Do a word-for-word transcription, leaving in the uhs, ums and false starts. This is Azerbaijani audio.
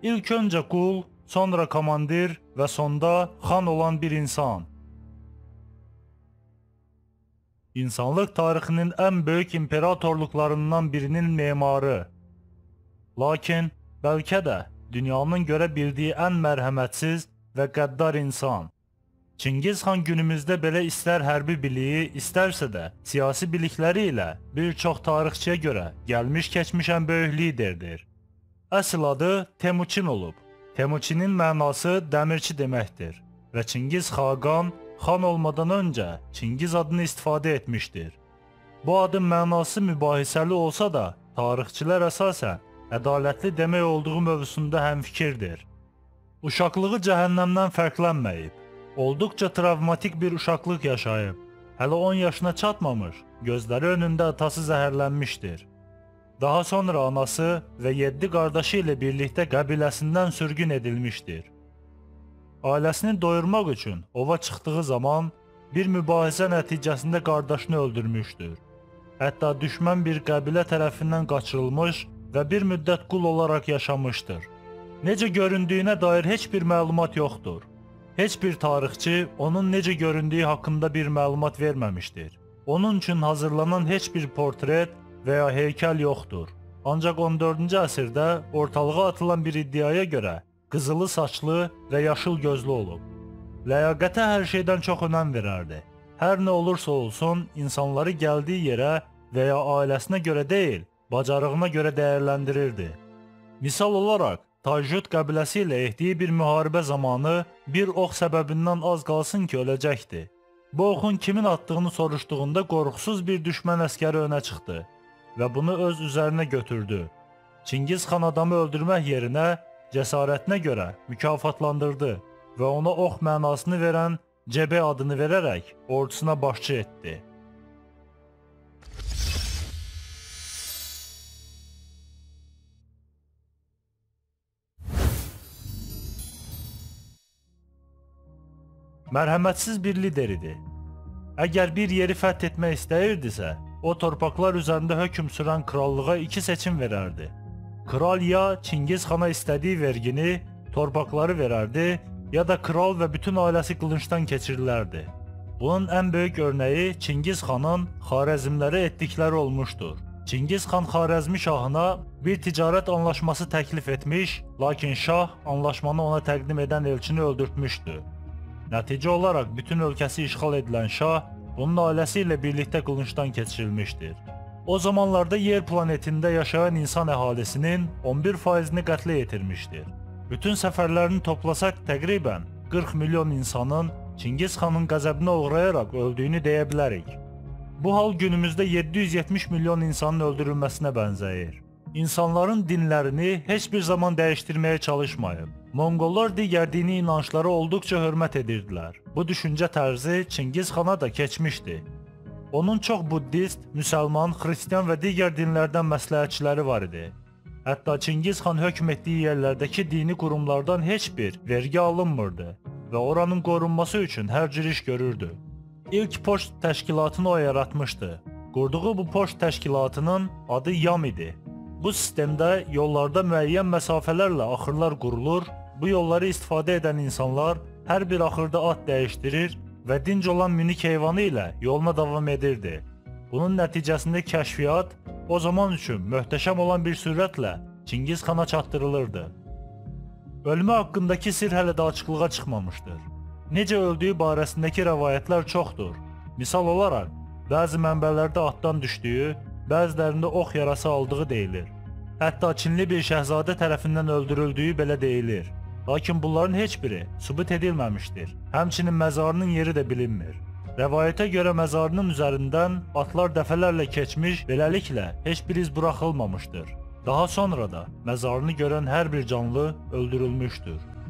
İlk önce qul, sonra komandir ve sonda xan olan bir insan. İnsanlık tarixinin en büyük imperatorluklarından birinin memarı. Lakin belki de dünyanın göre bildiği en merhametsiz ve qəddar insan. Çingiz Han günümüzdə belə istər hərbi biliyi, istərsə də siyasi bilikləri ilə bir çox tarixçiyə görə gəlmiş keçmiş ən böyük liderdir. Əsl adı Temuçin olub. Temuçinin mənası dəmirçi deməkdir və Çingiz Xaqan xan olmadan öncə Çingiz adını istifadə etmişdir. Bu adın mənası mübahisəli olsa da tarixçilər əsasən ədalətli demək olduğu mövzusunda həmfikirdir. Uşaqlığı cəhənnəmdən fərqlənməyib. Olduqca travmatik bir uşaqlıq yaşayıb. Hələ on yaşına çatmamış, gözləri önündə atası zəhərlənmişdir. Daha sonra anası və yeddi qardaşı ilə birlikdə qəbiləsindən sürgün edilmişdir. Ailəsini doyurmaq üçün ova çıxdığı zaman bir mübahisə nəticəsində qardaşını öldürmüşdür. Hətta düşmən bir qəbilə tərəfindən qaçırılmış və bir müddət qul olaraq yaşamışdır. Necə göründüyünə dair heç bir məlumat yoxdur. Heç bir tarixçi onun necə göründüyü haqqında bir məlumat verməmişdir. Onun üçün hazırlanan heç bir portret və ya heykəl yoxdur. Ancaq on dördüncü əsrdə ortalığa atılan bir iddiaya görə qızılı saçlı və yaşıl gözlü olub. Ləyaqətə hər şeydən çox önəm verərdi. Hər nə olursa olsun insanları gəldiyi yerə və ya ailəsinə görə deyil, bacarığına görə dəyərləndirirdi. Misal olaraq, Tayjut qəbiləsi ilə etdiyi bir müharibə zamanı bir ox səbəbindən az qalsın ki, öləcəkdi. Bu oxun kimin atdığını soruşduğunda qorxusuz bir düşmən əskəri önə çıxdı və bunu öz üzərinə götürdü. Çingiz Xan adamı öldürmək yerinə cəsarətinə görə mükafatlandırdı və ona ox mənasını verən Cebe adını verərək ordusuna başçı etdi. Mərhəmətsiz bir lider idi. Əgər bir yeri fəth etmək istəyirdisə, o torpaqlar üzərində hökm sürən krallığa iki seçim verərdi. Kral ya Çingiz Xana istədiyi vergini, torpaqları verərdi, ya da kral və bütün ailəsi qılıncdan keçirilərdi. Bunun ən böyük örneği Çingiz Xanın Xarəzmlərə etdikləri olmuşdur. Çingiz Xan Xarəzmi şahına bir ticarət anlaşması təklif etmiş, lakin şah anlaşmanı ona təqdim edən elçini öldürtmüşdü. Nəticə olaraq bütün ölkəsi işğal edilən şah, bunun ailəsi ilə birlikdə qılıncdan keçirilmişdir. O zamanlarda yer planetində yaşayan insan əhalisinin on bir faizini qətlə yetirmişdir. Bütün səfərlərini toplasaq təqribən qırx milyon insanın Çingiz Xanın qəzəbinə uğrayaraq öldüyünü deyə bilərik. Bu hal günümüzdə yeddi yüz yetmiş milyon insanın öldürülməsinə bənzəyir. İnsanların dinlərini heç bir zaman dəyişdirməyə çalışmayıb. Monqollar digər dini inançlara olduqca hörmət edirdilər. Bu düşüncə tərzi Çingiz Xana da keçmişdi. Onun çox buddist, müsəlman, xristian və digər dinlərdən məsləhətçiləri var idi. Hətta Çingiz Xan hökm etdiyi yerlərdəki dini qurumlardan heç bir vergi alınmırdı və oranın qorunması üçün hər cür iş görürdü. İlk poçt təşkilatını o yaratmışdı. Qurduğu bu poçt təşkilatının adı Yam idi. Bu sistemdə yollarda müəyyən məsafələrlə axırlar qurulur, bu yolları istifadə edən insanlar hər bir axırda at dəyişdirir və dinc olan minik heyvanı ilə yoluna davam edirdi. Bunun nəticəsində kəşfiyyat o zaman üçün möhtəşəm olan bir sürətlə Çingiz Xana çatdırılırdı. Ölümü haqqındakı sir hələ də açıqlığa çıxmamışdır. Necə öldüyü barəsindəki rəvayətlər çoxdur. Misal olaraq, bəzi mənbələrdə atdan düşdüyü, bəzilərində ox yarası aldığı deyilir. Hətta Çinli bir şəhzadə tərəfindən öldürüldüyü belə deyilir. Lakin bunların heç biri sübut edilməmişdir. Həmçinin məzarının yeri də bilinmir. Rəvayətə görə məzarının üzərindən atlar dəfələrlə keçmiş, beləliklə heç bir iz buraxılmamışdır. Daha sonra da məzarını görən hər bir canlı öldürülmüşdür.